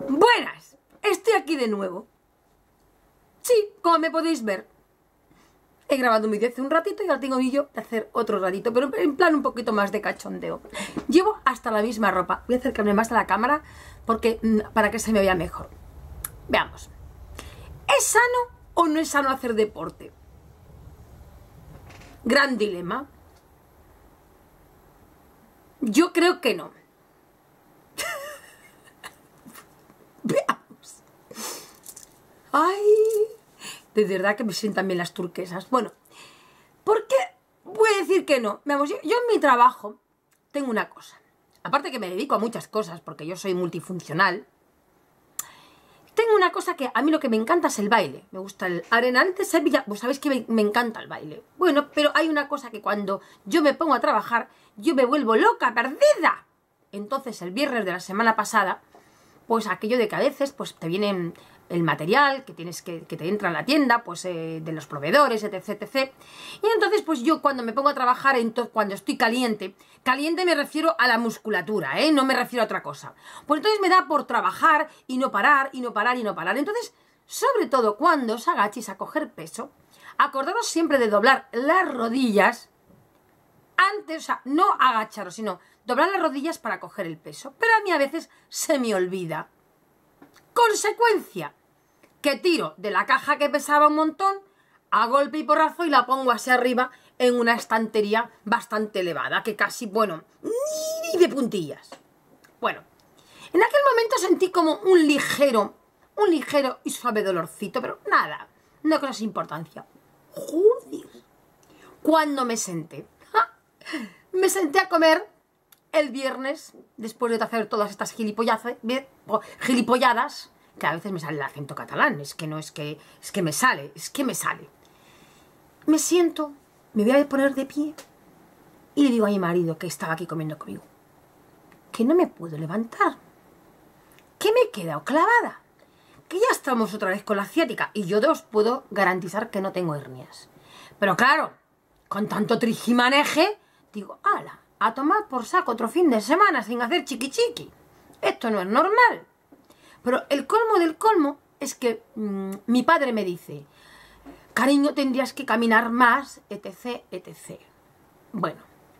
Buenas, estoy aquí de nuevo. Sí, como me podéis ver, he grabado un vídeo hace un ratito y ahora tengo vídeo de hacer otro ratito, pero en plan un poquito más de cachondeo. Llevo hasta la misma ropa. Voy a acercarme más a la cámara porque para que se me vea mejor. Veamos. ¿Es sano o no es sano hacer deporte? Gran dilema. Yo creo que no. Veamos. Ay, de verdad que me sientan bien las turquesas. Bueno, ¿por qué voy a decir que no? Veamos, yo en mi trabajo tengo una cosa. Aparte que me dedico a muchas cosas, porque yo soy multifuncional. Tengo una cosa que a mí lo que me encanta es el baile. Me gusta el Arenal de Sevilla. Pues sabéis que me encanta el baile. Bueno, pero hay una cosa que cuando yo me pongo a trabajar, yo me vuelvo loca, perdida. Entonces el viernes de la semana pasada, pues aquello de que a veces pues te vienen el material que tienes que te entra en la tienda, pues de los proveedores, etc, etc. Y entonces pues yo cuando me pongo a trabajar, cuando estoy caliente me refiero a la musculatura, no me refiero a otra cosa. Pues entonces me da por trabajar y no parar, y no parar, y no parar. Entonces, sobre todo cuando os agachéis a coger peso, acordaros siempre de doblar las rodillas antes, o sea, no agacharos, sino doblar las rodillas para coger el peso. Pero a mí a veces se me olvida. Consecuencia, que tiro de la caja que pesaba un montón a golpe y porrazo y la pongo hacia arriba en una estantería bastante elevada, que casi, bueno, ni de puntillas. Bueno, en aquel momento sentí como un ligero y suave dolorcito, pero nada, no con esa importancia. Joder, cuando me senté a comer el viernes, después de hacer todas estas gilipolladas, que a veces me sale el acento catalán, es que me sale. Me siento, me voy a poner de pie y le digo a mi marido, que estaba aquí comiendo conmigo, que no me puedo levantar, que me he quedado clavada, que ya estamos otra vez con la ciática y yo os puedo garantizar que no tengo hernias. Pero claro, con tanto trijimaneje, digo, ala, a tomar por saco otro fin de semana sin hacer chiqui chiqui. Esto no es normal. Pero el colmo del colmo es que mi padre me dice, cariño, tendrías que caminar más, etc, etc. Bueno,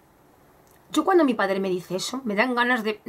yo cuando mi padre me dice eso, me dan ganas de...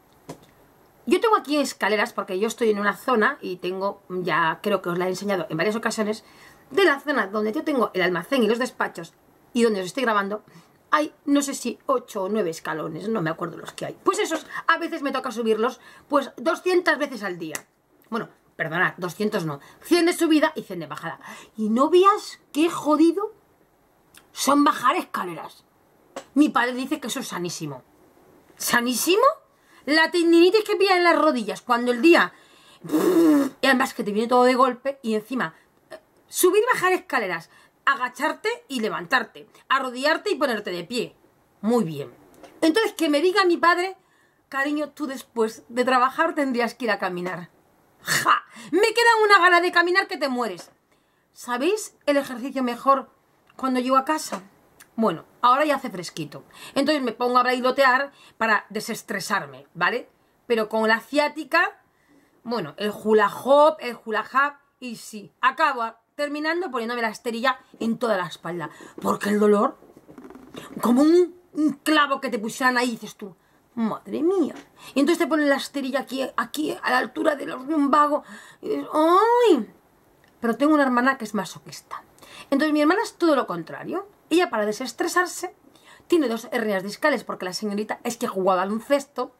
Yo tengo aquí escaleras porque yo estoy en una zona y tengo, ya creo que os la he enseñado en varias ocasiones, de la zona donde yo tengo el almacén y los despachos y donde os estoy grabando, hay, no sé si 8 o 9 escalones, no me acuerdo los que hay. Pues esos, a veces me toca subirlos, pues 200 veces al día. Bueno, perdonad, 200 no, 100 de subida y 100 de bajada. Y no veas qué jodido son bajar escaleras. Mi padre dice que eso es sanísimo. ¿Sanísimo? La tendinitis que pilla en las rodillas cuando el día... Y además que te viene todo de golpe y encima... Subir y bajar escaleras... Agacharte y levantarte, arrodillarte y ponerte de pie. Muy bien. Entonces que me diga mi padre, cariño, tú después de trabajar tendrías que ir a caminar. ¡Ja! Me queda una gana de caminar que te mueres. ¿Sabéis el ejercicio mejor cuando llego a casa? Bueno, ahora ya hace fresquito. Entonces me pongo a bailotear para desestresarme, ¿vale? Pero con la ciática, bueno, el hula hop, y sí, acabo terminando poniéndome la esterilla en toda la espalda. Porque el dolor, como un clavo que te pusieran ahí, dices tú, madre mía. Y entonces te ponen la esterilla aquí a la altura de los lumbagos. Y dices, ¡ay! Pero tengo una hermana que es masoquista. Entonces mi hermana es todo lo contrario. Ella, para desestresarse, tiene 2 hernias discales porque la señorita es que jugaba baloncesto.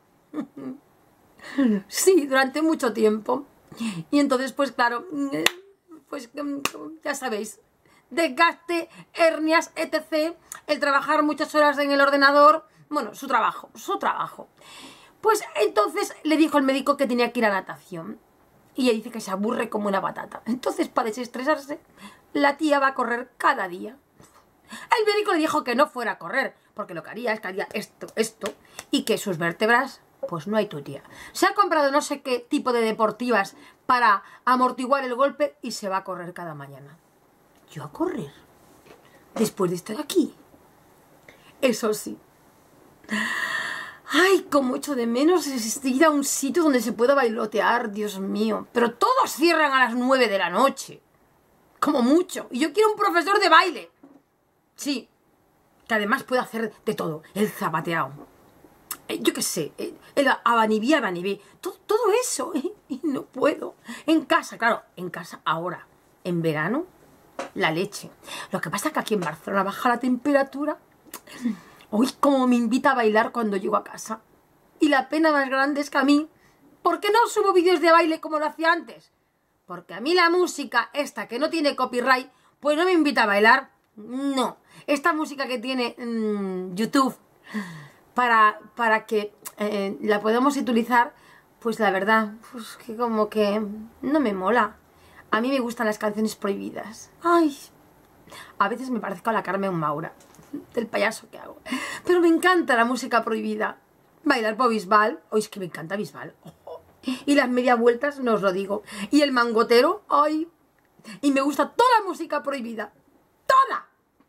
Sí, durante mucho tiempo. Y entonces, pues claro... Pues ya sabéis, desgaste, hernias, etc. El trabajar muchas horas en el ordenador, bueno, su trabajo. Pues entonces le dijo el médico que tenía que ir a natación. Y ella dice que se aburre como una batata. Entonces, para desestresarse, la tía va a correr cada día. El médico le dijo que no fuera a correr, porque lo que haría es que haría esto, y que sus vértebras... Pues no hay tu tía. Se ha comprado no sé qué tipo de deportivas para amortiguar el golpe y se va a correr cada mañana. ¿Yo a correr? Después de estar aquí. Eso sí. Ay, cómo echo de menos ir a un sitio donde se pueda bailotear, Dios mío. Pero todos cierran a las 9 de la noche. Como mucho. Y yo quiero un profesor de baile. Sí. Que además pueda hacer de todo. El zapateado. Yo qué sé. El abanibí. Todo eso. Y no puedo. En casa, claro. En casa ahora. En verano, la leche. Lo que pasa es que aquí en Barcelona baja la temperatura. Uy, cómo me invita a bailar cuando llego a casa. Y la pena más grande es que a mí, ¿por qué no subo vídeos de baile como lo hacía antes? Porque a mí la música esta que no tiene copyright, pues no me invita a bailar. No. Esta música que tiene YouTube para que la podamos utilizar, pues la verdad, pues que como que no me mola. A mí me gustan las canciones prohibidas. Ay, a veces me parezco a la Carmen Maura, del payaso que hago. Pero me encanta la música prohibida. Bailar por Bisbal. Hoy es que me encanta Bisbal. Y las media vueltas, no os lo digo. Y el mangotero, ay. Y me gusta toda la música prohibida. ¡Toda!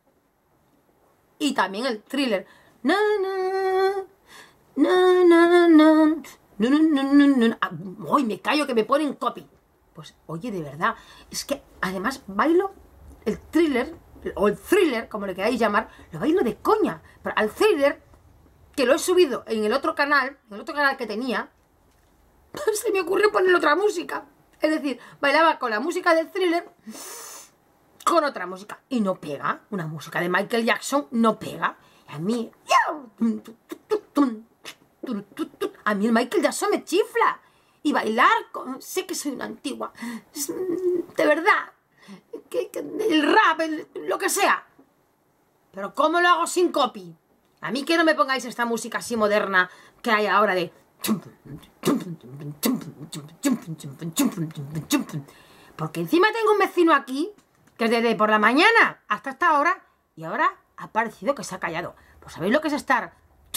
Y también el thriller. Na, na, na, na, na, na. Ay, me callo que me ponen copy. Pues, oye, de verdad. Es que además bailo el thriller, o el thriller, como le queráis llamar, lo bailo de coña. Pero al thriller, que lo he subido en el otro canal que tenía, se me ocurrió poner otra música. Es decir, bailaba con la música del thriller, con otra música. Y no pega. Una música de Michael Jackson no pega. A mí el Michael Jackson me chifla. Y bailar, sé que soy una antigua. De verdad. El rap, lo que sea. Pero ¿cómo lo hago sin copy? A mí que no me pongáis esta música así moderna que hay ahora de... Porque encima tengo un vecino aquí que desde por la mañana hasta esta hora y ahora ha parecido que se ha callado. Pues ¿sabéis lo que es estar?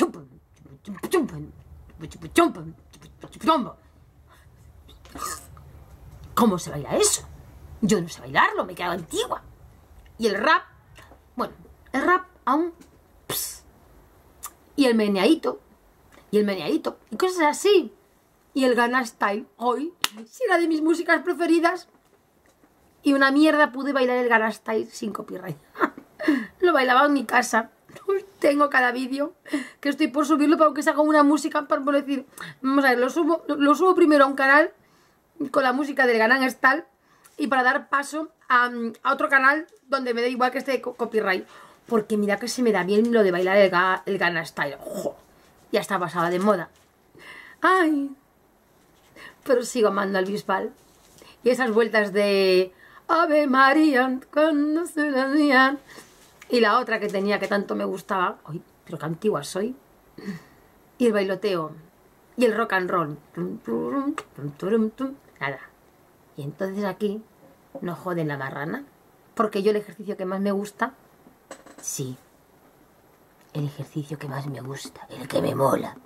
¿Cómo se baila eso? Yo no sé bailarlo, me quedo antigua. Y el rap, bueno, el rap aún... Y el meneadito, y cosas así. Y el Gangnam Style, hoy, si era de mis músicas preferidas. Y una mierda pude bailar el Gangnam Style sin copyright. Lo bailaba en mi casa. Tengo cada vídeo que estoy por subirlo, pero aunque se haga una música, por decir, vamos a ver, lo subo primero a un canal con la música del Gangnam Style y para dar paso a otro canal donde me da igual que esté copyright. Porque mira que se me da bien lo de bailar el Gangnam Style. ¡Ojo! Ya está pasada de moda. ¡Ay! Pero sigo amando al Bisbal. Y esas vueltas de... Ave María, cuando se la día. Y la otra que tenía que tanto me gustaba. ¡Ay! Pero qué antigua soy. Y el bailoteo. Y el rock and roll. Nada. Y entonces aquí no joden la marrana. Porque yo el ejercicio que más me gusta... Sí, el ejercicio que más me gusta, el que me mola,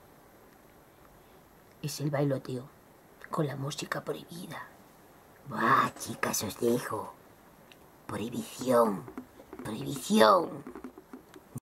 es el bailoteo con la música prohibida. Buah, chicas, os dejo. Prohibición, prohibición.